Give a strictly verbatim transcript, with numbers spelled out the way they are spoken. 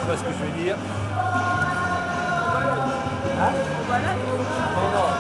vois ce que je veux dire. Hein? Non, non.